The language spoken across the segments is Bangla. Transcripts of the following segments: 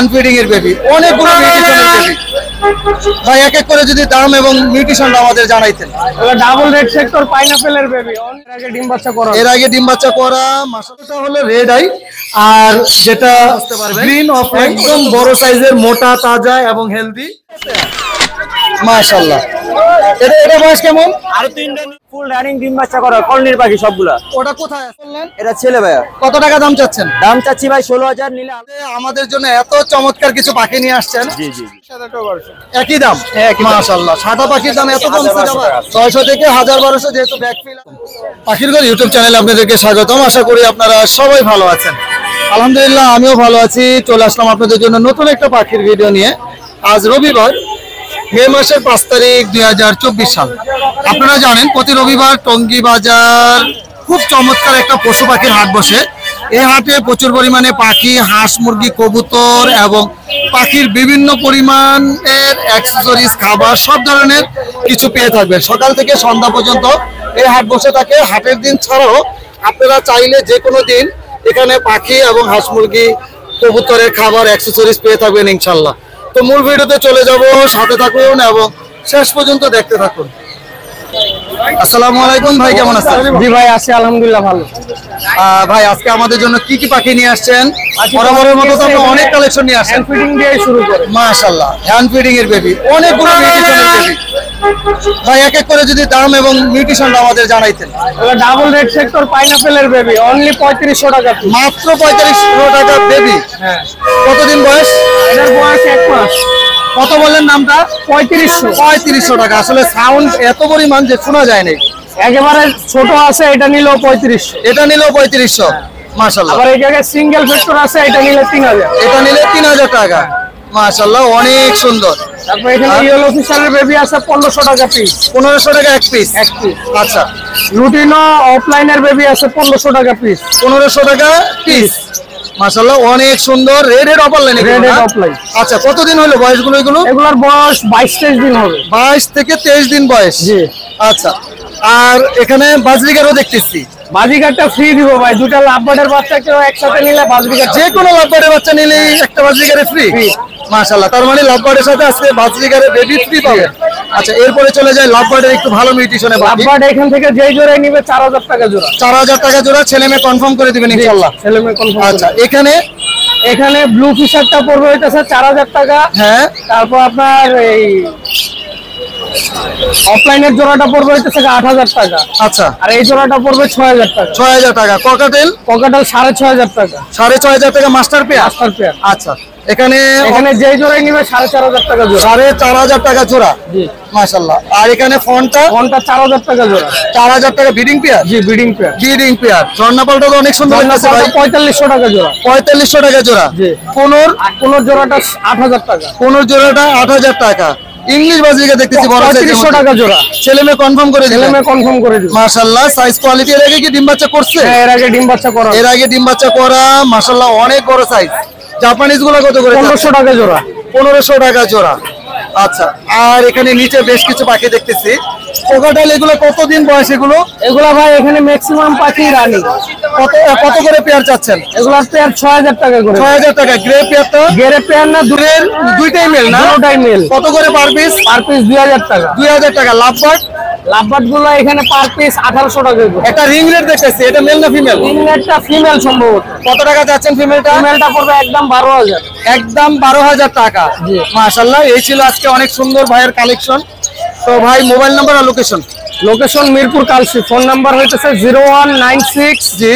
আনফিডিং এর বেবি, অনেকগুলো মিউটেশনের বেবি। ভাই এক এক করে যদি দাম এবং মিউটেশনটা আমাদের জানাইতেন। ডাবল রেড সেক্টর পাইনাপেলের বেবি, এর আগে ডিম বাচ্চা করা, মাশাআল্লাহ হলো রেড আই, আর যেটা গ্রিন অফ একদম বড় সাইজের, মোটা তাজা এবং হেলদি। মাশাআল্লাহ। এটা বয়স কেমন? আর 3 দিন ফুল রানিং ডিম বাচ্চা করা কলনির পাখি সবগুলা। ওটা কোথায় বললেন? এটা ছেলে ভাইয়া। কত টাকা দাম চাচ্ছেন? দাম চাচ্ছি ভাই 16,000 নিলে। আমাদের জন্য এত চমৎকার কিছু পাখি নিয়ে আসছেন। জি জি, একই দাম? মাশাআল্লাহ। সাদা পাখির দাম এত কম? 600 থেকে 1000-1200, যেহেতু ব্যাকফিল। পাখির ঘর ইউটিউব চ্যানেলে আপনাদেরকে স্বাগতম। আশা করি আপনারা সবাই ভালো আছেন। আলহামদুলিল্লাহ আমিও ভালো আছি। চলে আসলাম আপনাদের জন্য নতুন একটা পাখির ভিডিও নিয়ে। আজ রবিবার, মে মাসের 5 তারিখ 2024 সাল। আপনারা জানেন প্রতি রবিবার টঙ্গী বাজার খুব চমৎকার একটা পশু পাখির হাট বসে। এই হাটে প্রচুর পরিমাণে পাখি, হাঁস, মুরগি, কবুতর এবং পাখির বিভিন্ন পরিমাণের অ্যাক্সেসরিজ, খাবার, সব ধরনের কিছু পেয়ে থাকবেন। সকাল থেকে সন্ধ্যা পর্যন্ত এই হাট বসে থাকে। হাটের দিন ছাড়াও আপনারা চাইলে যে কোনো দিন এখানে পাখি এবং হাঁস, মুরগি, কবুতরের খাবার, অ্যাক্সেসরিজ পেয়ে থাকবেন ইনশাল্লাহ। তো মূল ভিডিওতে চলে যাব, সাথে থাকুন এবং শেষ পর্যন্ত দেখতে থাকুন। আসসালামু আলাইকুম ভাই, কেমন আছেন? জি ভাই আছি আলহামদুলিল্লাহ ভালো। ভাই আজকে আমাদের জন্য কি কি পাখি নিয়ে আসছেন? বরাবরের মতো তো আপনি অনেক কালেকশন নিয়ে আসেন। হ্যান্ড ফিডিং দিয়ে শুরু করে। মাশাআল্লাহ, হ্যান্ড ফিডিং এর বেবি, অনেকগুলো মিউটেশনের বেবি। ভাই এক এক করে যদি দাম এবং মিউটেশনটা আমাদের জানাইতেন। ডাবল রেড সেক্টর পাইনাপেলের বেবি, অনলি 3500 টাকা। মাত্র 3500 টাকা বেবি। হ্যাঁ। কতদিন বয়স? এর বয়স 1 মাস। কত বললেন নামটা? 3500 টাকা। আসলে সাউন্ড এত পরিমাণ যে শোনা যায় না। একেবারে ছোট আছে, এটা নিলেও 3500। এটা নিলেও 3500। মাশাআল্লাহ। আবার এই জায়গায় সিঙ্গেল ফ্যাক্টর আছে, এটা নিলে 3000। এটা নিলে 3000 টাকা। মাশাআল্লাহ, অনেক সুন্দর। তারপর এখানে ইয়েলো ফিশারের বেবি আছে 1500 টাকা পিস। 1500 টাকা এক পিস? এক পিস। আচ্ছা। লুটিনো অফলাইনের বেবি আছে 1500 টাকা পিস। 1500 টাকা পিস। মাশাআল্লাহ, অনেক সুন্দর। Red opaline. Red opaline. আচ্ছা, কতদিন হলো বয়সগুলো? এগুলোর বয়স 22-23 দিন হবে। 22 থেকে 23 দিন বয়স। জি। আচ্ছা, আর এখানে বাজরিগারও দেখতেছি। বাজিগারটা ফ্রি দিব ভাই। দুটো লাভবার্ডের বাচ্চা কেউ একসাথে নিলে বাজরিগার, যে কোনো লাভবার্ডের বাচ্চা নিলেই একটা বাজরিগারে ফ্রি। মাশাআল্লাহ, তার মানে লাভবার্ডের সাথে আজকে বাজরিগারের বেবি ফ্রি পাবে। আচ্ছা, এরপরে চলে যায় লাভবার্ডের একটু ভালো মিউটেশনে। লাভবার্ড এখান থেকে যেই জোড়াই নিবে 4000 টাকা জোড়া। 4000 টাকা জোড়া। ছেলে মেয়ে কনফার্ম করে দিবেন ইনশাআল্লাহ? ছেলে মেয়ে কনফার্ম। আচ্ছা, এখানে ব্লু ফিশারটা পড়বে হইতেছে 4000 টাকা। হ্যাঁ। তারপর আপনার এই অফলাইনের জোড়াটা পড়বে হইতেছে 8000 টাকা। আচ্ছা। আর এই জোড়াটা পড়বে 6000 টাকা। 6000 টাকা। ককাটেল 6500 টাকা। 6500 টাকা মাস্টার পেয়ার। আচ্ছা, এখানে যেই জোড়াই নিবে 4500 টাকা জোড়া। 4500 টাকা জোড়া। জি। মাশাআল্লাহ। আর এখানে ফোনটা 4000 টাকা জোড়া। 4000 টাকা ব্রিডিং পেয়ার। জি, ব্রিডিং পেয়ার। ঝর্ণাপালটা তো অনেক সুন্দর লাগছে ভাই। 4500 টাকা জোড়া। 4500 টাকা জোড়া। জি। কোন জোড়াটা 8000 টাকা। কোন জোড়াটা 8000 টাকা। ইংলিশ বাজিকা দেখতেছি বড় সাইজের। 3500 টাকা জোড়া। ছেলে মেয়ে কনফার্ম করে দিবেন? ছেলে মেয়ে কনফার্ম করে দিবেন। মাশাআল্লাহ, সাইজ কোয়ালিটি। এর আগে কি ডিম বাচ্চা করছে? হ্যাঁ, এর আগে ডিম বাচ্চা করা। মাশাআল্লাহ, অনেক বড় সাইজ। জাপানিজ গুলো কত করে? 1500 টাকা জোড়া। 1500 টাকা জোড়া। আচ্ছা, আর এখানে নিচে বেশ কিছু পাখি দেখতেছি। কোকাটেল, এগুলো কতদিন বয়স? এগুলা ভাই এখানে ম্যাক্সিমাম পাখি রানী। কত করে পেয়ার চাচ্ছেন? এগুলার পেয়ার 6000 টাকা করে। 6000 টাকা। গ্রে পেয়ারটা? গ্রে পেয়ার না, দুইটাই মেল না? দুটোটাই মেল। কত করে পার পিস? পার পিস 2000 টাকা। 2000 টাকা। লাভবার্ড গুলো এখানে পার পিস 1800 টাকা করে। একটা রিং রেড দেখতেছি, এটা মেল না ফিমেল? রিং রেডটা ফিমেল সম্ভবত। কত টাকা যাচ্ছেন ফিমেলটা? ফিমেলটা পড়বে একদম 12000। একদম 12000 টাকা। জি। মাশাআল্লাহ, এই ছিল আজকে অনেক সুন্দর ভাইয়ের কালেকশন। তো ভাই মোবাইল নাম্বার আর location? Mirpur Kalshi. Phone number হইতেছে 0196 জি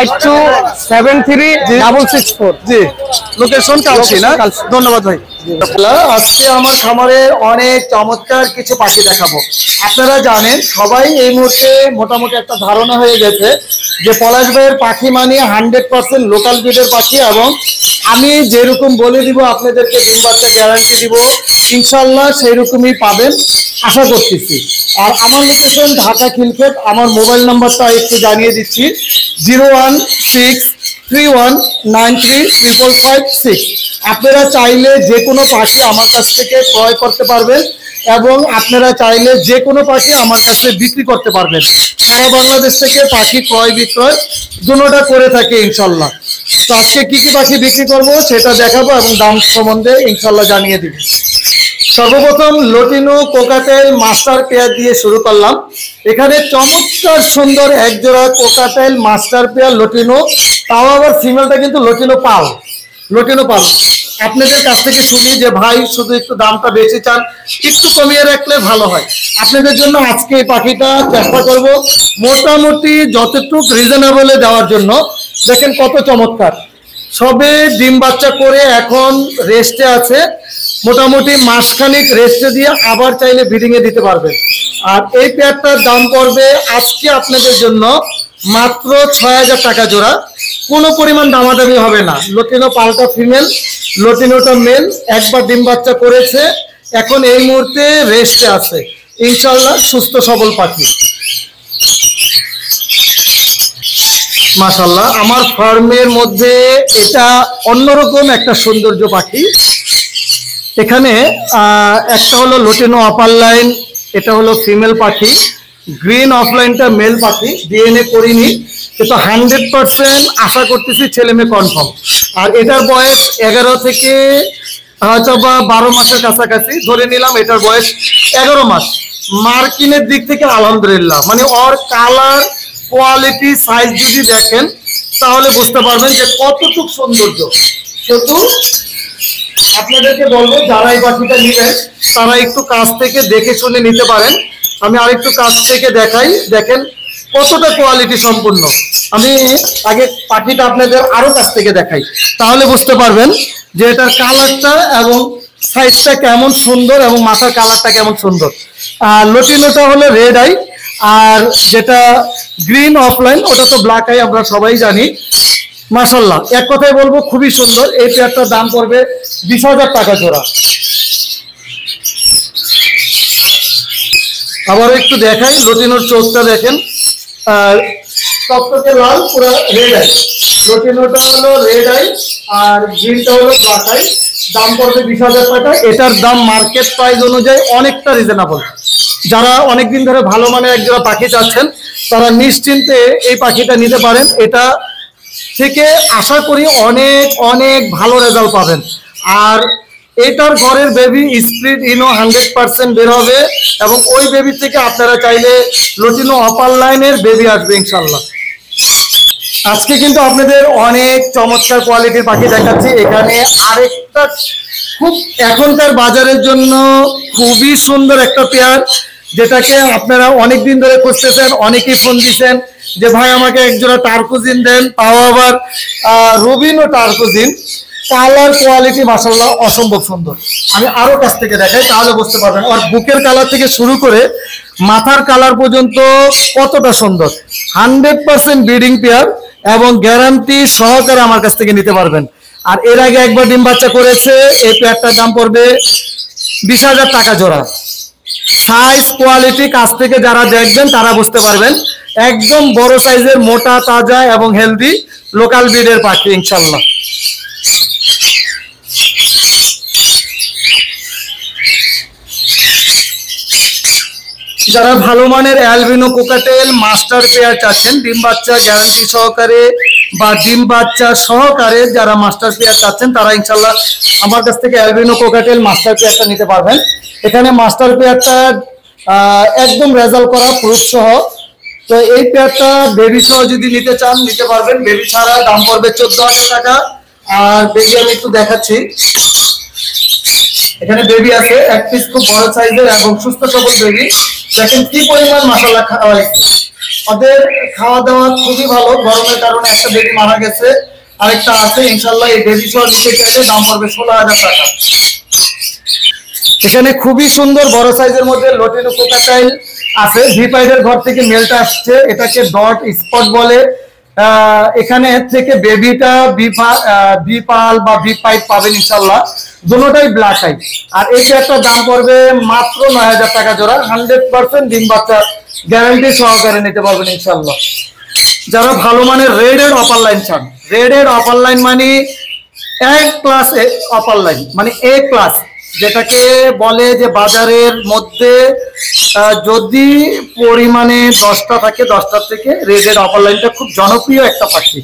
5273 জি। লোকেশন কালসি না? ধন্যবাদ ভাই। আজকে আমার খামারে অনেক চমৎকার কিছু পাখি দেখাবো। আপনারা জানেন সবাই এই মুহূর্তে মোটামুটি একটা ধারণা হয়ে গেছে যে পলাশ ভাইয়ের পাখি মানে 100% লোকাল ব্রিডের পাখি, এবং আমি যেরকম বলে দিব আপনাদেরকে ডিম বাচ্চা গ্যারান্টি দিব ইনশাল্লাহ সেই রকমই পাবেন আশা করতেছি। আর আমার লোকেশন ঢাকা খিলক্ষেত। আমার মোবাইল নাম্বারটা একটু জানিয়ে দিচ্ছি, 01631933556। আপনারা চাইলে যে কোনো পাখি আমার কাছ থেকে ক্রয় করতে পারবেন এবং আপনারা চাইলে যে কোনো পাখি আমার কাছে বিক্রি করতে পারবেন। সারা বাংলাদেশ থেকে পাখি ক্রয় বিক্রয় দুটোটা করে থাকে ইনশাল্লাহ। তো আজকে কি কি পাখি বিক্রি করব সেটা দেখাবো এবং দাম সম্বন্ধে ইনশাল্লাহ জানিয়ে দিব। সর্বপ্রথম লটিনো কোকাটেল মাস্টার পেয়ার দিয়ে শুরু করলাম। এখানে চমৎকার সুন্দর এক জোড়া কোকাটেল মাস্টার পেয়ার লটিনো, তাও আবার ফিমেলটা কিন্তু লটিনো পাল। আপনাদের কাছ থেকে শুনি যে ভাই শুধু একটু দামটা বেশি চান, একটু কমিয়ে রাখলে ভালো হয়। আপনাদের জন্য আজকে এই পাখিটা চেষ্টা করব মোটামুটি যতটুকু রিজনেবলে দেওয়ার জন্য। দেখেন কত চমৎকার, সবে ডিম বাচ্চা করে এখন রেস্টে আছে, মোটামুটি মাসখানিক রেস্টে দিয়ে আবার চাইলে ব্রিডিং এ দিতে পারবেন। আর এই পেয়ারটার দাম পড়বে আজকে আপনাদের জন্য মাত্র ৬,০০০ টাকা জোড়া। কোনো পরিমাণ দামাদামি হবে না। লটিনো পালটা ফিমেল, লটিনোটা মেল, একবার ডিম বাচ্চা করেছে, এখন এই মুহূর্তে রেস্টে আছে, ইনশাল্লাহ সুস্থ সবল পাখি। মাশাআল্লাহ, আমার ফার্মের মধ্যে এটা অন্যরকম একটা সৌন্দর্য পাখি। এখানে একটা হলো লটিনো আপার লাইন, এটা হলো ফিমেল পাখি, গ্রিন অফলাইনটা মেল পাখি। ডিএনএ করিনি, কিন্তু 100% আশা করতেছি ছেলে মেয়ে কনফার্ম। আর এটার বয়স 11 থেকে হয়তো বা 12 মাসের কাছাকাছি ধরে নিলাম। এটার বয়স 11 মাস। মার্কিনের দিক থেকে আলহামদুলিল্লাহ, মানে ওর কালার কোয়ালিটি সাইজ যদি দেখেন তাহলে বুঝতে পারবেন যে কতটুকু সৌন্দর্য। শুধু আপনাদেরকে বলবো যারা এই পাখিটা নেবেন তারা একটু কাছ থেকে দেখে শুনে নিতে পারেন। আমি আরেকটু কাছ থেকে দেখাই, দেখেন কতটা কোয়ালিটি সম্পূর্ণ। আমি আগে পাখিটা আপনাদের আরো কাছ থেকে দেখাই, তাহলে বুঝতে পারবেন যে এটার কালারটা এবং সাইজটা কেমন সুন্দর এবং মাথার কালারটা কেমন সুন্দর। আর লটিনোটা হলো রেড আই, আর যেটা গ্রিন অফলাইন ওটা তো ব্ল্যাক আই, আমরা সবাই জানি। মাশাআল্লাহ, এক কথায় বলবো খুবই সুন্দর। এই পেয়ারটার দাম পড়বে 20,000 টাকা জোড়া। আবার একটু দেখাই, লটিনোর চোখটা দেখেন, আর টকটকে লাল, পুরো রেড আই। লটিনোটা হলো রেড আই আর গ্রিনটা হলো ব্ল্যাক আই। দাম পড়বে 20,000 টাকা। এটার দাম মার্কেট প্রাইস অনুযায়ী অনেকটা রিজনেবল। যারা অনেকদিন ধরে ভালো মানের একজোড়া পাখি চাচ্ছেন তারা নিশ্চিন্তে এই পাখিটা নিতে পারেন। এটা থেকে আশা করি অনেক অনেক ভালো রেজাল্ট পাবেন। আর এটার ঘরের বেবি স্প্লিট ইনো 100% বের হবে, এবং ওই বেবি থেকে আপনারা চাইলে লটিনো আপার লাইনের বেবি আসবে ইনশাল্লাহ। আজকে কিন্তু আপনাদের অনেক চমৎকার কোয়ালিটির পাখি দেখাচ্ছি। এখানে আরেকটা খুব এখনকার বাজারের জন্য খুবই সুন্দর একটা পেয়ার, যেটাকে আপনারা অনেক দিন ধরে খুঁজতেছেন। অনেকেই ফোন দিচ্ছেন যে ভাই আমাকে একজোড়া টার্কোজিন দেন, তাও আবার রুবিনো টার্কোজিন। কালার কোয়ালিটি মাশাআল্লাহ অসম্ভব সুন্দর। আমি আরো কাছ থেকে দেখাই, তাহলে বুঝতে পারবেন আর বুকের কালার থেকে শুরু করে মাথার কালার পর্যন্ত কতটা সুন্দর। 100% ব্রিডিং পেয়ার এবং গ্যারান্টি সহকারে আমার কাছ থেকে নিতে পারবেন। আর এর আগে একবার ডিম বাচ্চা করেছে। এই পেয়ারটার দাম পড়বে 20,000 টাকা জোড়া। সাইজ কোয়ালিটি কাছ থেকে যারা দেখবেন তারা বুঝতে পারবেন, একদম বড় সাইজের, মোটা তাজা এবং হেলদি লোকাল ব্রিডের পাখি ইনশাল্লাহ। যারা ভালো মানের অ্যালবিনো কোকাটেল মাস্টার পেয়ার চাচ্ছেন, ডিম বাচ্চা গ্যারান্টি সহকারে বা ডিম বাচ্চা সহকারে যারা মাস্টার পেয়ার চাচ্ছেন তারা ইনশাল্লাহ আমার কাছ থেকে অ্যালবিনো কোকাটেল মাস্টার পেয়ারটা নিতে পারবেন। এখানে মাস্টার পেয়ারটা একদম রেজাল্ট করা প্রুফ সহ। তো এই পেয়ারটা বেবি সহ যদি নিতে চান নিতে পারবেন। বেবি ছাড়া দাম পড়বে 14,000 টাকা। আর বেবি আমি একটু দেখাচ্ছি, এখানে বেবি আছে এক পিস, খুব বড় সাইজের এবং সুস্থ সবল বেবি। দেখেন কি পরিমাণ মাশাআল্লাহ খাওয়াইছে। ওদের খাওয়া দাওয়া খুবই ভালো। গরমের কারণে একটা বেবি মারা গেছে, আরেকটা আছে ইনশাল্লাহ। এই বেবি সহ নিতে চাইলে দাম পড়বে 16,000 টাকা। এখানে খুবই সুন্দর বড় সাইজের মধ্যে লটিনো কোকাটাইল আছে। ভিপাইডের ঘর থেকে মেলটা আসছে, এটাকে ডট স্পট বলে। এখানে থেকে বেবিটা বিপাল বা বিপাইড পাবেন ইনশাল্লাহ, দুটোটাই ব্ল্যাক আই। আর এই পেয়ারটার দাম পড়বে মাত্র 9,000 টাকা জোড়া। 100% ডিম বাচ্চা গ্যারান্টি সহকারে নিতে পারবেন ইনশাল্লাহ। যারা ভালো মানের রেড এর অপার লাইন চান, রেড এর অপার লাইন মানে এক ক্লাস অপার লাইন, মানে এ ক্লাস, যেটাকে বলে যে বাজারের মধ্যে যদি পরিমাণে 10টা থাকে 10টার থেকে রেড এর অপার লাইনটা খুব জনপ্রিয় একটা পাখি।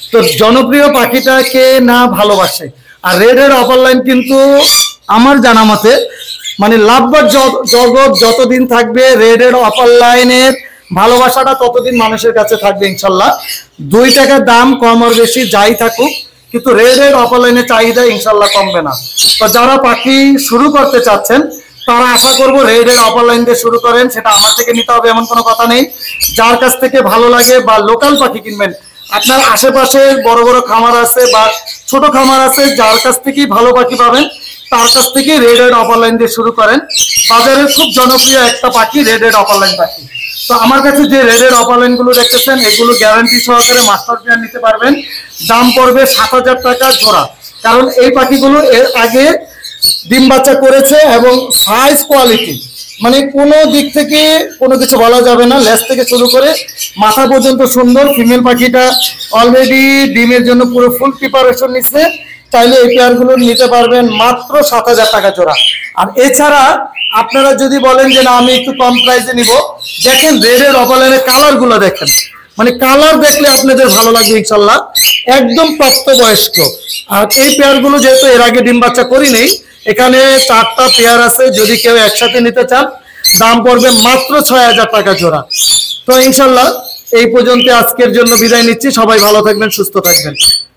তো জনপ্রিয় পাখিটাকে না ভালোবাসে। আর রেডের অপার লাইন কিন্তু আমার জানা মতে মানে লাভবার্ড জগৎ যতদিন থাকবে রেডের অপার লাইনের ভালোবাসাটা ততদিন মানুষের কাছে থাকবে ইনশাল্লাহ। 2 টাকার দাম কম আর বেশি যাই থাকুক, কিন্তু রেডের অপার লাইনের চাহিদা ইনশাল্লাহ কমবে না। তো যারা পাখি শুরু করতে চাচ্ছেন তারা আশা করবো রেডের অপার লাইন দিয়ে শুরু করেন। সেটা আমার থেকে নিতে হবে এমন কোনো কথা নেই। যার কাছ থেকে ভালো লাগে বা লোকাল পাখি কিনবেন, আপনার আশেপাশে বড় বড় খামার আছে বা ছোট খামার আছে, যার কাছ থেকেই ভালো পাখি পাবেন তার কাছ থেকে রেডের অপার লাইন দিয়ে শুরু করেন। বাজারে খুব জনপ্রিয় একটা পাখি রেডের অপার লাইন পাখি। তো আমার কাছে যে রেডের অপার লাইন গুলো দেখতেছেন এগুলো গ্যারান্টি সহকারে মাস্টার পেয়ার নিতে পারবেন। দাম পড়বে 7,000 টাকা জোড়া। কারণ এই পাখিগুলো এর আগে ডিম বাচ্চা করেছে এবং সাইজ কোয়ালিটি মানে কোনো দিক থেকে কোনো কিছু বলা যাবে না। লেজ থেকে শুরু করে মাথা পর্যন্ত সুন্দর। ফিমেল পাখিটা অলরেডি ডিমের জন্য পুরো ফুল প্রিপারেশন নিচ্ছে। চাইলে এই পেয়ারগুলো নিতে পারবেন মাত্র 7,000 টাকা জোড়া। আর এছাড়া আপনারা যদি বলেন যে না আমি একটু কম প্রাইসে নিব, দেখেন রেডের অপার লাইনের কালার গুলো দেখেন, মানে কালার দেখলে আপনাদের ভালো লাগবে ইনশাল্লাহ। একদম প্রাপ্তবয়স্ক। আর এই পেয়ারগুলো যেহেতু এর আগে ডিম বাচ্চা করি নেই, এখানে 4টা পেয়ার আছে। যদি কেউ একসাথে নিতে চান দাম পড়বে মাত্র 6,000 টাকা জোড়া। তো ইনশাল্লাহ এই পর্যন্ত আজকের জন্য বিদায় নিচ্ছি। সবাই ভালো থাকবেন, সুস্থ থাকবেন।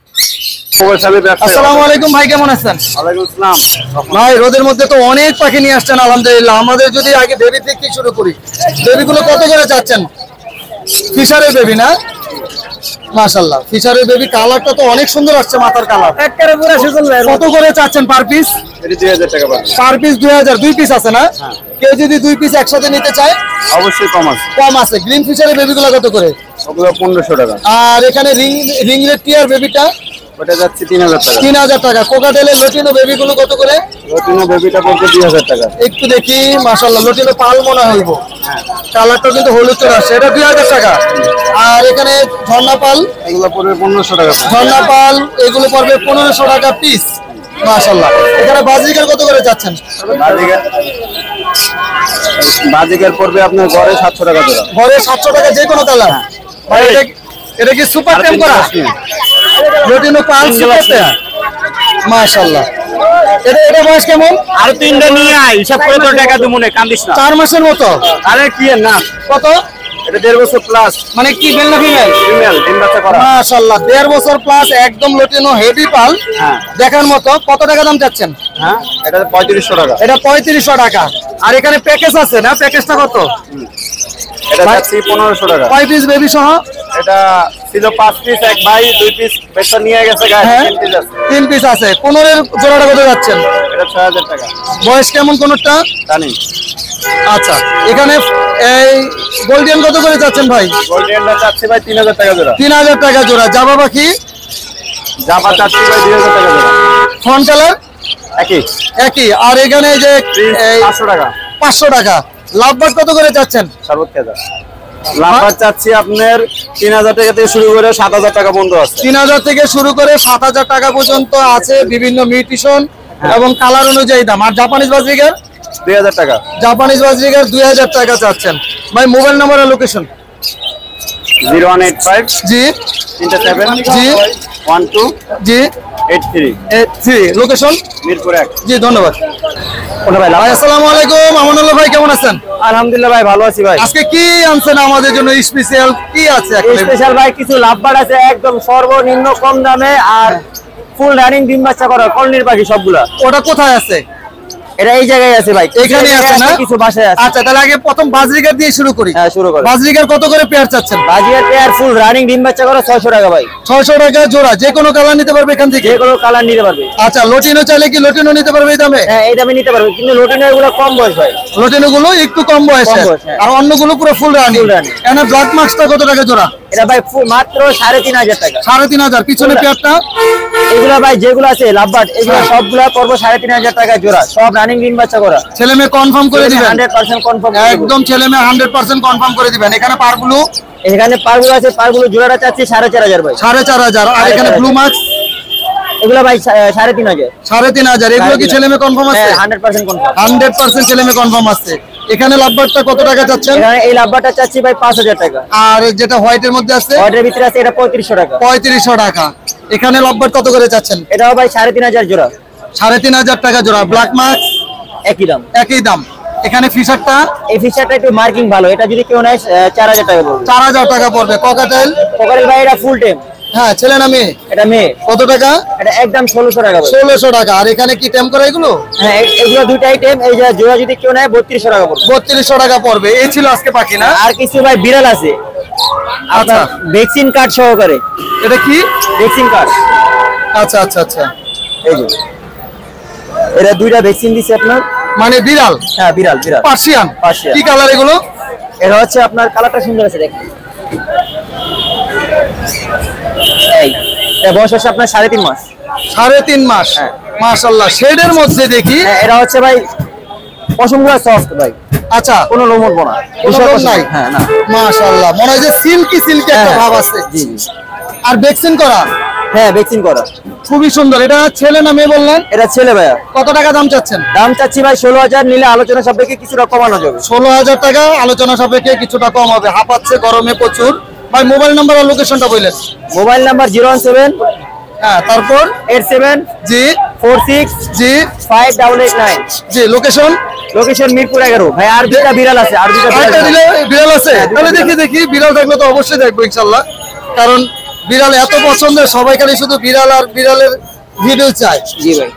আসসালামু আলাইকুম ভাই, কেমন আছেন? ওয়ালাইকুম আসসালাম। ভাই রোদের মধ্যে তো অনেক পাখি নিয়ে আসছেন আলহামদুলিল্লাহ। আমাদের যদি আগে বেবি থেকে শুরু করি, বেবিগুলো কত করে চাচ্ছেন? ফিশারের বেবি না? মাশাআল্লাহ, ফিশারের বেবি কালারটা তো অনেক সুন্দর আসছে, মাথার কালার একবারে পুরো সুজন ভাই। কত করে চাচ্ছেন পার পিস? এটা 2000 টাকা পার পিস 2000। 2 পিস আছে না? কেউ যদি 2 পিস একসাথে নিতে চায় অবশ্যই কম আছে। কম আছে। গ্রিন ফিশারের বেবিগুলো কত করে? ওগুলো 1500 টাকা। আর এখানে রিং রেড টিয়ার বেবিটা ওটা যাচ্ছে 3000 টাকা। 3000 টাকা। কোকাটেলের লটিনো বেবিগুলো কত করে? লটিনো বেবিটা পড়ছে 2000 টাকা। একটু দেখি, মাশাআল্লাহ লটিনো পাল মনে হইব, কালারটা কিন্তু হলুদ চলে আসছে। এটা 2000 টাকা। আর এখানে ঝর্ণা পাল, এগুলো পড়বে 1500 টাকা। ঝর্ণা পাল এগুলো পড়বে 1500 টাকা পিস। মাশাআল্লাহ। এখানে বাজিকার কত করে যাচ্ছেন? বাজিকার পড়বে আপনার গড়ে 700 টাকা জোড়া। ঘরে 700 টাকা যে কোনো কালার। ভাই এটা কি সুপার টেম করা? লটিনো পাল সুপার টেম। মাশাআল্লাহ। এটা বয়স কেমন? আর 3টা নিয়ে আয়, হিসাব করে তো টাকা দেব না, কান্দিস না। 4 মাসের মতো। আরে কি এর না কত? এটা 1.5 বছর প্লাস। মানে কি মেল না ফিমেল? ফিমেল, ডিম বাচ্চা করা। মাশাআল্লাহ 1.5 বছর প্লাস, একদম লটিনো হেভি পাল দেখার মতো। কত টাকা দাম চাচ্ছেন? হ্যাঁ, এটা 3500 টাকা। এটা 3500 টাকা। আর এখানে প্যাকেজ আছে না? প্যাকেজটা কত? এটা যাচ্ছে 1500 টাকা। 5 পিস বেবি সহ? এটা ছিল 5 পিস, এক ভাই 2 পিস বেচা নিয়ে গেছে গায়ে। 3 পিস আছে। 3 পিস আছে। 15 এর জোড়াটা কত যাচ্ছেন? এটা 6000 টাকা। বয়স কেমন কোনটা? জানি। আচ্ছা, এখানে এই গোল্ডিয়ান কত করে যাচ্ছেন ভাই? গোল্ডিয়ানটা চাচ্ছি ভাই 3000 টাকা জোড়া। 3000 টাকা জোড়া। জাবা পাখি? জাবা চাচ্ছি ভাই 2000 টাকা জোড়া। ফন কালার একই। একই। আর এখানে যে 500 টাকা। 500 টাকা। লাভবার্ড কত করে যাচ্ছেন? সর্বোচ্চ লাভবার্ড চাচ্ছি আপনার 3000 টাকা থেকে শুরু করে 7000 টাকা পর্যন্ত আছে। 3000 থেকে শুরু করে 7000 টাকা পর্যন্ত আছে, বিভিন্ন মিউটেশন এবং কালার অনুযায়ী দাম। আর জাপানিজ বাজরিগার? 2000 টাকা। জাপানিজ বাজরিগার 2000 টাকা চাচ্ছেন। ভাই মোবাইল নাম্বার আর লোকেশন? 0185 জি 37 জি 12 জি 83 লোকেশন মিরপুর 1। জি ধন্যবাদ। ভাই আসসালামু আলাইকুম, আমানুল্লাহ ভাই কেমন আছেন? আলহামদুলিল্লাহ ভাই, ভালো আছি ভাই। আজকে কি আনছেন আমাদের জন্য স্পেশাল? কি আছে? স্পেশাল ভাই কিছু লাভবার্ড আছে একদম সর্বনিম্ন কম দামে, আর ফুল রানিং ডিম বাচ্চা করা কলনির পাখি সবগুলা। ওটা কোথায় আছে? এটা এই জায়গায় আছে ভাই, এখানে আছে না? কিছু বাসায় আছে। আচ্ছা, তাহলে আগে প্রথম বাজরিগার দিয়ে শুরু করি। হ্যাঁ, শুরু করো। বাজরিগার কত করে পেয়ার চাচ্ছেন? বাজিয়ার পেয়ার ফুল রানিং ডিম বাচ্চা করা 600 টাকা ভাই। 600 টাকা জোড়া। যে কোনো কালার নিতে পারবে এখান থেকে? যে কোনো কালার নিতে পারবে। আচ্ছা, লটিনো চাইলে কি লটিনো নিতে পারবে এই দামে? হ্যাঁ, এই দামে নিতে পারবে, কিন্তু লটিনো এগুলো কম বয়স ভাই। লটিনো গুলো একটু কম বয়সে, আর অন্যগুলো পুরো ফুল রানিং। এখানে ব্ল্যাক মাস্কটা কত টাকা জোড়া? এটা ভাই মাত্র 3500 টাকা। 3500। পিছনে পেয়ারটা? এগুলা ভাই যেগুলো আছে লাভবার্ড এগুলো সবগুলা পড়বো 3500 টাকা জোড়া, সব রানিং ডিম বাচ্চা করা। ছেলে মেয়ে কনফার্ম করে দিবেন? 100% কনফার্ম। একদম ছেলে মেয়ে 100% কনফার্ম করে দিবেন। এখানে পারগুলো? এখানে পারগুলো আছে, পারগুলো জোড়াটা চাচ্ছি 4500 ভাই। 4500। আর এখানে ব্লু মাস্ক? এগুলা ভাই 3500। 3500। এগুলো কি ছেলে মেয়ে কনফার্ম আছে? 100% কনফার্ম। 100% ছেলে মেয়ে কনফার্ম আছে। এখানে লাভবারটা কত টাকা চাচ্ছেন? এখানে এই লাভবারটা চাচ্ছি ভাই 5000 টাকা। আর যেটা হোয়াইটের মধ্যে আছে, অর্ডারের ভিতরে আছে এটা 3500 টাকা। 3500 টাকা। এখানে লাভবার কত করে চাচ্ছেন? এটাও ভাই 3500 জোড়া। 3500 টাকা জোড়া। ব্ল্যাক মার্ক একই দাম। একই দাম। এখানে ফিশারটা, এই ফিশারটা একটু মার্কিং ভালো, এটা যদি কেউ নেয় 4000 টাকা পড়বে। 4000 টাকা পড়বে। ককাটেল, কোকারেল ভাই এটা ফুল টেম। হ্যাঁ ছেলে না মেয়ে? এটা মেয়ে। কত টাকা? এটা একদম 1600 টাকা ভাই। 1600 টাকা। আর এখানে কি টেম করা এগুলো? হ্যাঁ এগুলো দুইটা আইটেম, এই যে জোড়া যদি কেউ নেয় 3200 টাকা পড়বে। 3200 টাকা পড়বে। এই ছিল আজকে পাখি না? আর কিছু ভাই বিড়াল আছে আচ্ছা। ভ্যাকসিন কার্ড সহকারে। এটা কি? Vaccine card. আচ্ছা আচ্ছা আচ্ছা। এই যে এটা দুইটা ভ্যাকসিন দিছে আপনার। মানে বিড়াল? হ্যাঁ বিড়াল বিড়াল। পার্সিয়ান। পার্সিয়ান। কি কালার এগুলো? এটা হচ্ছে আপনার কালারটা সুন্দর আছে দেখেন। এই এটা বয়স হচ্ছে আপনার 3.5 মাস। 3.5 মাস। হ্যাঁ। মাশাআল্লাহ। শেডের মধ্যে দেখি। হ্যাঁ এটা হচ্ছে ভাই পশমগুলো সফট ভাই, আচ্ছা। কোনো লোম উঠবো না। কোনো লোম নাই? হ্যাঁ না। মাশাআল্লাহ। মনে হয় যে সিল্কি সিল্কি একটা ভাব আছে। জি জি। আর ভ্যাকসিন করা? হ্যাঁ ভ্যাকসিন করা। খুবই সুন্দর। এটা ছেলে না মেয়ে বললেন? এটা ছেলে ভাইয়া। কত টাকা দাম চাচ্ছেন? দাম চাচ্ছি ভাই 16000, নিলে আলোচনা সাপেক্ষে কিছুটা কমানো যাবে। 16000 টাকা আলোচনা সাপেক্ষে কিছুটা কম হবে। হাঁপাচ্ছে গরমে প্রচুর। ভাই মোবাইল নাম্বার আর লোকেশনটা বললেন। মোবাইল নাম্বার 017 হ্যাঁ তারপর 87 জি 46 জি 5889। জি লোকেশন লোকেশন মিরপুর 11 ভাই। আর দুইটা বিড়াল আছে, আর দুইটা বিড়াল আরেকটা আছে। দিলে বিড়াল আছে? হ্যাঁ, দুটো তাহলে দেখি বিড়াল। দেখি বিড়াল থাকলে তো অবশ্যই দেখবো ইনশাল্লাহ। কারণ বিড়াল এত পছন্দের, সবাই খালি শুধু বিড়াল আর বিড়ালের ভিডিও চায়। জি ভাই।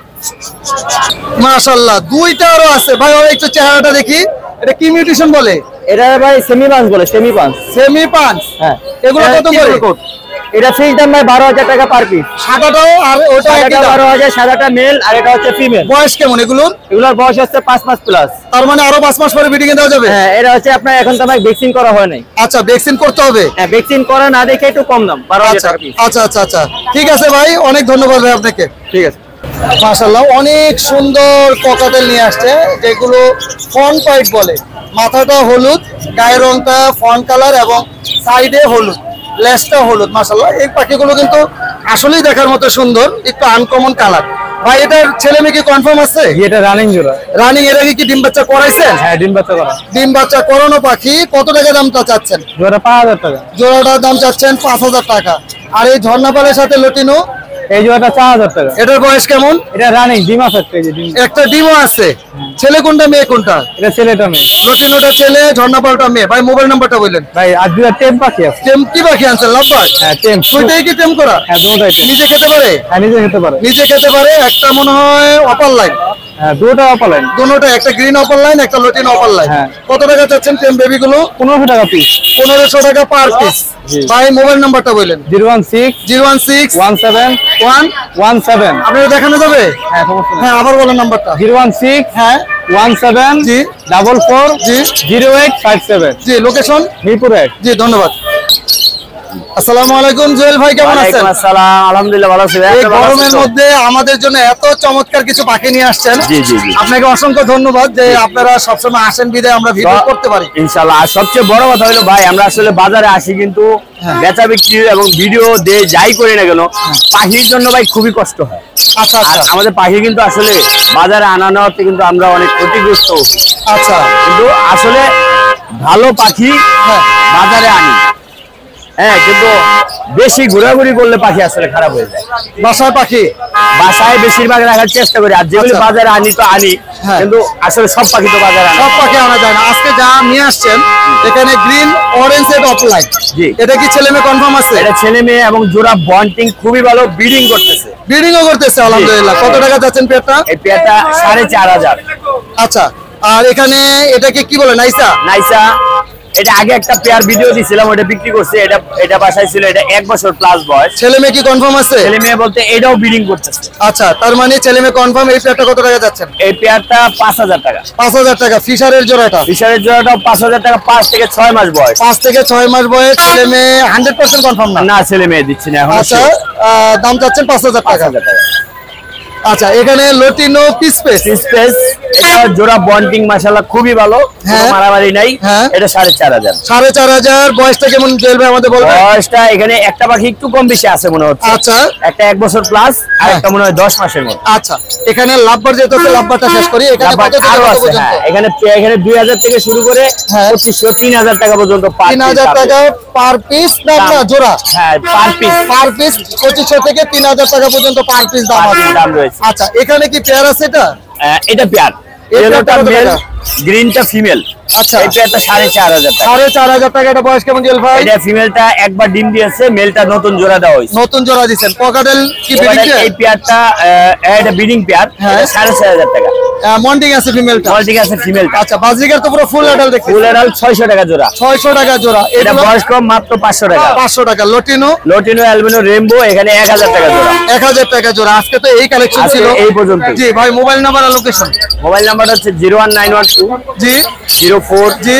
মাশাআল্লাহ। দুইটা আরো আছে ভাই। ওর একটু চেহারাটা দেখি। এটা কি মিউটেশন বলে? এটা ভাই সেমি পাঁচ বলে, সেমি পাঁচ। সেমি পাঁচ। হ্যাঁ এগুলো কত করে? এটা ফিক্স দাম ভাই 12000 টাকা পার পিস। সাদাটাও আর ওটা একই সাদাটা দাম? 12000, সাদাটা মেল আর এটা হচ্ছে ফিমেল। বয়স কেমন এগুলোর? এগুলোর বয়স হচ্ছে 5 মাস প্লাস। তার মানে আরো 5 মাস পরে বিডিং এ দেওয়া যাবে? হ্যাঁ এটা হচ্ছে আপনার এখন তো ভাই ভ্যাকসিন করা হয় নাই। আচ্ছা ভ্যাকসিন করতে হবে? হ্যাঁ ভ্যাকসিন করা না দেখে একটু কম দাম 12000 আচ্ছা টাকা পিস। আচ্ছা আচ্ছা আচ্ছা। ঠিক আছে ভাই, অনেক ধন্যবাদ ভাই আপনাকে। ঠিক আছে। মাশাআল্লাহ। অনেক সুন্দর ককাটেল নিয়ে আসছে, যেগুলো ফন পাইট বলে। মাথাটা হলুদ, গায়ের রংটা ফন কালার এবং সাইডে হলুদ, লেজটা হলুদ। মাশাআল্লাহ। এই পাখিগুলো কিন্তু আসলেই দেখার মতো সুন্দর, একটু আনকমন কালার। ভাই এটার ছেলে মেয়ে কি কনফার্ম আছে? এটা রানিং জোড়া। রানিং। এর আগে কি ডিম বাচ্চা করাইছেন? হ্যাঁ ডিম বাচ্চা করা। ডিম বাচ্চা করানো পাখি। কত টাকা দামটা চাচ্ছেন? জোড়া 5000 টাকা। জোড়াটার দাম চাচ্ছেন 5000 টাকা। আর এই ঝর্ণাপালের সাথে লটিনো, এই জোড়াটা 4000 টাকা। এটার বয়স কেমন? এটা রানিং ডিম আছে একটা, এই যে ডিম। একটা ডিমও আছে। ছেলে কোনটা মেয়ে কোনটা? এটা ছেলেটা মেয়ে। লটিনোটা ছেলে, ঝর্ণাপালটা মেয়ে। ভাই মোবাইল নাম্বারটা বললেন। ভাই আর দুইটা টেম পাখি আছে। টেম কি পাখি আনছেন? লাভবার্ড? হ্যাঁ টেম। দুইটাই কি টেম করা? হ্যাঁ দুটোই টেম। নিজে খেতে পারে? হ্যাঁ নিজে খেতে পারে। নিজে খেতে পারে। একটা মনে হয় অপার লাইন। হ্যাঁ দুটো অপালাইন। দুটোটা, একটা গ্রিন অপার লাইন, একটা লটিনো অপার লাইন। হ্যাঁ। কত টাকা চাচ্ছেন টেম বেবি গুলো? 1500 টাকা পিস। 1500 টাকা পার পিস। জি। ভাই মোবাইল নাম্বারটা বললেন। 016 016 17 17। আপনারা দেখানো যাবে? হ্যাঁ সমস্যা নেই। হ্যাঁ আবার বলেন নাম্বারটা। 016 হ্যাঁ 17 জি 44 জি 0857। জি। লোকেশন? মিরপুর 1। জি ধন্যবাদ। আসসালামু আলাইকুম জুয়েল ভাই, কেমন আছেন? ওয়ালাইকুম আসসালাম, আলহামদুলিল্লাহ ভালো আছি। এই গরমের মধ্যে আমাদের জন্য এত চমৎকার কিছু পাখি নিয়ে আসছেন। জি জি জি। আপনাকে অসংখ্য ধন্যবাদ যে আপনারা সবসময় আসেন বিদায় আমরা ভিডিও করতে পারি। ইনশাআল্লাহ। আর সবচেয়ে বড় কথা হলো ভাই, আমরা আসলে বাজারে আসি কিন্তু বেচা বিক্রি এবং ভিডিও দিয়ে যাই করি না কেন, পাখির জন্য ভাই খুবই কষ্ট হয়। আচ্ছা আর আচ্ছা আমাদের পাখি কিন্তু আসলে বাজারে আনানোতে কিন্তু আমরা অনেক ক্ষতিগ্রস্ত হই। আচ্ছা। কিন্তু আসলে ভালো পাখি হ্যাঁ বাজারে আনি, হ্যাঁ কিন্তু বেশি ঘোরাঘুরি করলে পাখি আসলে খারাপ হয়ে যায়। বাসায় পাখি বাসায় বেশিরভাগ রাখার চেষ্টা করি, আর যেগুলো আচ্ছা। বাজারে আনি তো আনি, হ্যাঁ। কিন্তু আসলে সব পাখি তো বাজারে আনি। সব পাখি আনা যায় না। আজকে যা নিয়ে আসছেন এখানে গ্রিন অরেঞ্জ এর অফলাইন, জি। এটা কি ছেলে মেয়ে কনফার্ম আছে? এটা ছেলে মেয়ে এবং জোড়া বন্ডিং খুবই ভালো, ব্রিডিং করতেছে। ব্রিডিংও করতেছে আলহামদুলিল্লাহ। কত টাকা যাচ্ছেন পেয়ারটা? এই পেয়ারটা 4500। আচ্ছা। আর এখানে এটাকে কি বলে? নাইসা? নাইসা। এটা আগে একটা পেয়ার ভিডিও দিছিলাম, ওটা বিক্রি করছে। এটা বাসায় ছিল, এটা 1 বছর প্লাস বয়স। ছেলে মেয়ে কি কনফার্ম আছে? ছেলে মেয়ে বলতে এটাও ব্রিডিং করতেছে। আচ্ছা, তার মানে ছেলে মেয়ে কনফার্ম। এই পেয়ারটা কত টাকা যাচ্ছেন? এই পেয়ারটা 5000 টাকা। 5000 টাকা। ফিশারের জোড়াটা? ফিশারের জোড়াটাও 5000 টাকা, 5 থেকে 6 মাস বয়স। 5 থেকে 6 মাস বয়স। ছেলে মেয়ে 100% কনফার্ম না? না ছেলে মেয়ে দিচ্ছি না এখন। আচ্ছা, দাম চাচ্ছেন 5000 টাকা। 5000 টাকা। আচ্ছা, এখানে লটিনো পিসপেস এটা জোড়া বন্ডিং মাশাআল্লাহ খুবই ভালো, কোনো মারামারি নাই। এটা 4.5 4.5 বয়সটা কেমন চলবে আমাদের বলবেন? বয়সটা এখানে একটা পাখি একটু কম বেশি আছে মনে হচ্ছে। আচ্ছা, একটা 1 বছর প্লাস আর একটা মনে হয় 10 মাসের মতো। আচ্ছা, এখানে লাভবার যেটা আছে লাভবারটা শেষ করি। এখানে কত থেকে কত পর্যন্ত? এখানে 2000 থেকে শুরু করে 2500 3000 টাকা পর্যন্ত। 3000 টাকা পার পিস না জোড়া? হ্যাঁ, পার পিস 2500 থেকে 3000 টাকা পর্যন্ত পার পিস দাম আছে। আচ্ছা, এখানে কি পেয়ার আছে? এটা পেয়ার, ইয়েলোটা মেল, গ্রিনটা ফিমেল। আচ্ছা, এই পেয়ারটা 4500 টাকা। 4500 টাকা। এটা বয়স কেমন গেল ভাই? এটা ফিমেলটা একবার ডিম দিয়েছে, মেলটা নতুন জোড়া দেওয়া হয়েছে। নতুন জোড়া দিবেন। পকাটেল কি ব্রিডিং? এই পেয়ারটা এটা ব্রিডিং পেয়ার, 4500 টাকা। মন্ডিং আছে ফিমেলটা? মন্ডিং আছে ফিমেলটা। আচ্ছা, বাজিকার তো পুরো ফুল অ্যাডাল্ট দেখছি। ফুল অ্যাডাল্ট 600 টাকা জোড়া। 600 টাকা জোড়া। এটা বয়স কম মাত্র 500 টাকা। 500 টাকা। লটিনো অ্যালবিনো রেইনবো এখানে 1000 টাকা জোড়া। 1000 টাকা জোড়া। আজকে তো এই কালেকশন ছিল এই পর্যন্ত। জি ভাই, মোবাইল নাম্বার আর লোকেশন? মোবাইল নাম্বারটা হচ্ছে 01912 জি 04 জি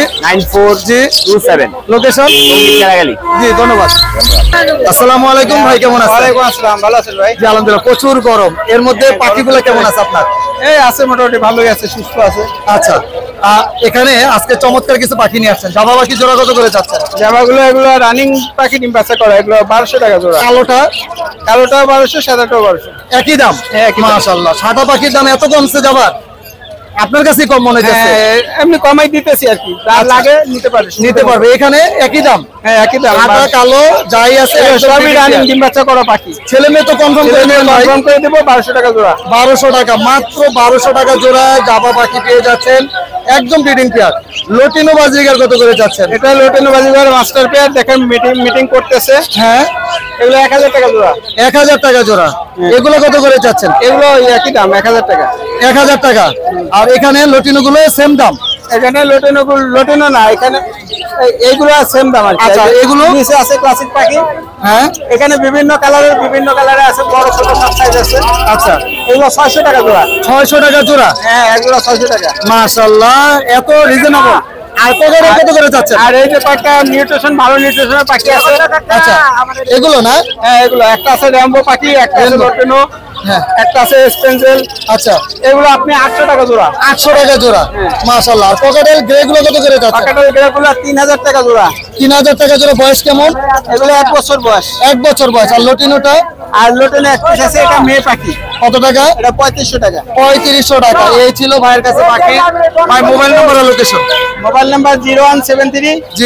9427। লোকেশন? কারাগালি। জি, ধন্যবাদ। আসসালামু আলাইকুম ভাই, কেমন আছেন? ওয়ালাইকুম আসসালাম, ভালো আছেন ভাই? জি আলহামদুলিল্লাহ। প্রচুর গরম, এর মধ্যে পাখিগুলো কেমন আছে আপনার? এই আছে, মোটামুটি ভালোই আছে, সুস্থ আছে। আচ্ছা, এখানে আজকে চমৎকার কিছু পাখি নিয়ে আসছেন। জাভা পাখি জোড়া কত করে যাচ্ছেন? জামাগুলো এগুলো রানিং পাখি, ডিম বাচ্চা করা, এগুলো 1200 টাকা জোড়া। কালোটা? কালোটা 1200, সাদাটাও 1200। একই দাম? মাশাআল্লাহ। সাদা পাখির দাম এত কমছে যাবার? আপনার কাছে কম মনে হচ্ছে? এমনি কমাই দিতেছি আর কি, যা লাগে নিতে পারবে। এখানে একই দাম? হ্যাঁ, একই দাম। সাদা কালো যাই আছে সবই রানিং ডিম বাচ্চা করা পাখি। ছেলে মেয়ে তো কনফার্ম করে নেবেন ভাই? কনফার্ম করে দেবো, 1200 টাকা জোড়া। 1200 টাকা, মাত্র 1200 টাকা জোড়া জাভা পাখি পেয়ে যাচ্ছেন, একদম ব্রিডিং পেয়ার। লটিনো বাজিগার কত করে যাচ্ছেন? এটা লটিনো বাজিগার মাস্টার পেয়ার, দেখেন মিটিং করতেছে। হ্যাঁ, এগুলো 1000 টাকা জোড়া। 1000 টাকা জোড়া। এগুলো কত করে যাচ্ছেন? এগুলো একই দাম, 1000 টাকা। 1000 টাকা। আর এখানে লটিনো গুলো সেম দাম? এখানে লটিনো না, এখানে এইগুলো সেম দাম আর কি। আচ্ছা, এগুলো নিচে আছে ক্লাসিক পাখি। হ্যাঁ, এখানে বিভিন্ন কালারে আছে, বড় ছোট সব সাইজ আছে। আচ্ছা, এগুলো 600 টাকা জোড়া। 600 টাকা জোড়া? হ্যাঁ, এগুলো 600 টাকা। মাশাআল্লাহ, এত রিজনেবল। আর কত করে যাচ্ছে? আর এই যে কয়েকটা নিউট্রিশন, ভালো নিউট্রিশনের পাখি আছে। আচ্ছা, এগুলো না? হ্যাঁ, এগুলো একটা আছে র্যাম্বো পাখি, একটা আছে লটিনো, হ্যাঁ, একটা আছে স্পেন্সেল। আচ্ছা, এগুলো আপনি 800 টাকা জোড়া। 800 টাকা জোড়া। মাশাআল্লাহ। আর পকেটেল গ্রে গুলো কত করে যাচ্ছে? পাকাটার গ্রেগুলো 3000 টাকা জোড়া। 3000 টাকা জোড়া। বয়স কেমন? এগুলো 1 বছর বয়স। 1 বছর বয়স। আর লটিনোটা? আর লটিনো এক পিস আছে, এটা মেয়ে পাখি। কত টাকা? এটা 3500 টাকা। 3500 টাকা। এই ছিল ভাইয়ের কাছে পাখি। ভাই মোবাইল নাম্বার আর লোকেশন? মোবাইল নাম্বার 0173 জি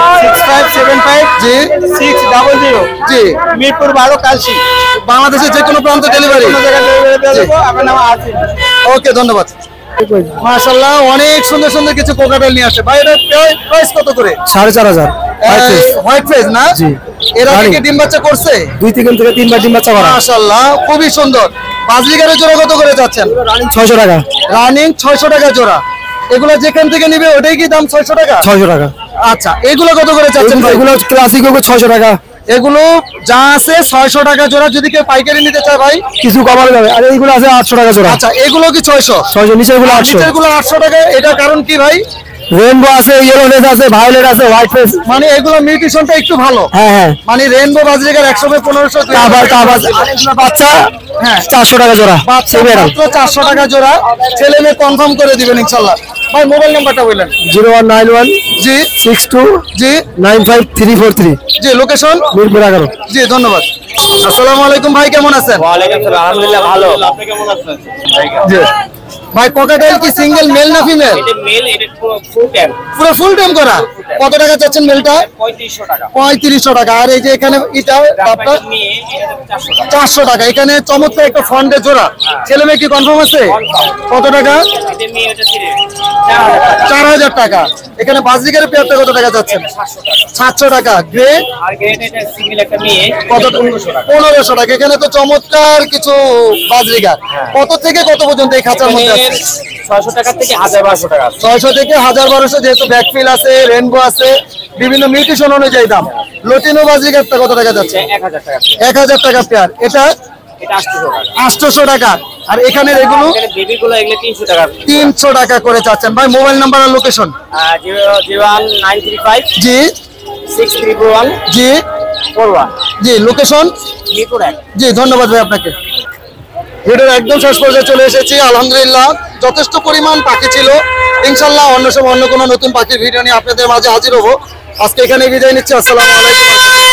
6575 জি 600। জি। মিরপুর 12, কালশি। বাংলাদেশের যে কোনো প্রান্ত ডেলিভারি? কোনো জায়গায় ডেলিভারি দিয়ে দেবো। আমার নাম আসিফ। ওকে, ধন্যবাদ। মাশাআল্লাহ, অনেক সুন্দর সুন্দর কিছু কোকাটেল নিয়ে আসে ভাই। এটা প্রাইস কত করে? 4500। হোয়াইট ফেজ না? জি। এর আগে কি ডিম বাচ্চা করছে? 2 থেকে 3বার ডিম বাচ্চা করা। মাশাআল্লাহ, খুবই সুন্দর। বাজরিগারের জোড়া কত করে যাচ্ছেন? 600 টাকা। রানিং 600 টাকা জোড়া। এগুলো যেখান থেকে নিবে ওটাই কি দাম? 600 টাকা? 600 টাকা। আচ্ছা, এগুলো কত করে যাচ্ছেন ভাই? এগুলো ক্লাসিক হবে 600 টাকা। এগুলো যা আছে 600 টাকা জোড়া। যদি কেউ পাইকারি নিতে চায় ভাই কিছু কমানো যাবে। আর এইগুলো আছে 800 টাকা জোড়া। আচ্ছা, এগুলো কি 600? 600 নিচে এগুলো 800। নিচেরগুলো 800 টাকা। এটা কারণ কি ভাই? রেইনবো আছে, ইয়েলো ফেস আছে, ভায়োলেট আছে, হোয়াইট ফেস। মানে এগুলো মিউটেশনটা একটু ভালো। হ্যাঁ হ্যাঁ। মানে রেইনবো বাজরিগার 100 1500 বাচ্চা হ্যাঁ 400 টাকা জোড়া। বাচ্চা মাত্র 400 টাকা জোড়া। ছেলে মেয়ে কনফার্ম করে দিবেন ইনশাআল্লাহ। ভাই মোবাইল নাম্বারটা বলেন? 0191 জি 62 জি 95343। জি। লোকেশন? মিরপুর 11। জি, ধন্যবাদ। আসসালামু আলাইকুম ভাই, কেমন আছেন? ওয়ালাইকুম আসসালাম, আলহামদুলিল্লাহ ভালো। আপনি কেমন আছেন? জি ভাই, কোকাটেল কি সিঙ্গেল মেল না ফিমেল? এটা মেল, এটা ফুল টাইম। পুরো ফুল টাইম করা। কত টাকা চাচ্ছেন মেলটা? 3500 টাকা। 3500 টাকা। আর এই যে এখানে এটা আপনার নিয়ে এটা 400 টাকা। 400 টাকা। এখানে চমৎকার একটা ফন্ডে জোড়া। ছেলে মেয়ে কি কনফার্ম আছে? কত টাকা? এটা মেয়ে, এটা ছিল 4000 টাকা। এখানে বাজরিগারের পেয়ারটা কত টাকা যাচ্ছেন? 700 টাকা। গ্রে আর গ্রেড এটা সিঙ্গেল একটা মেয়ে, কত? 1500 টাকা। এখানে তো চমৎকার কিছু বাজরিগার। কত থেকে কত পর্যন্ত এই খাঁচার মধ্যে আছে? 600 টাকা থেকে 1200 টাকা। 600 থেকে 1200, যেহেতু ব্যাকফিল আছে, রেনবো আছে, বিভিন্ন মিউটেশন অনুযায়ী দাম। লটিনো বাজরিগারটা কত টাকা যাচ্ছে? 1000 টাকা। 1000 টাকা পেয়ার। এটা এটা 800 টাকা। 800 টাকা। আর এখানে এগুলো এখানে বেবিগুলো এগুলো 300 টাকা। 300 টাকা করে চাচ্ছেন ভাই। মোবাইল নাম্বার আর লোকেশন? 01935 জি 6341 জি 41। জি। লোকেশন? মিরপুর 1। জি, ধন্যবাদ ভাই আপনাকে। ভিডিওর একদম শেষ পর্যায়ে চলে এসেছি। আলহামদুলিল্লাহ যথেষ্ট পরিমাণ পাখি ছিল। ইনশাল্লাহ অন্য সময় অন্য কোনো নতুন পাখির ভিডিও নিয়ে আপনাদের মাঝে হাজির হবো। আজকে এখানে বিদায় নিচ্ছি। আসসালামু আলাইকুম।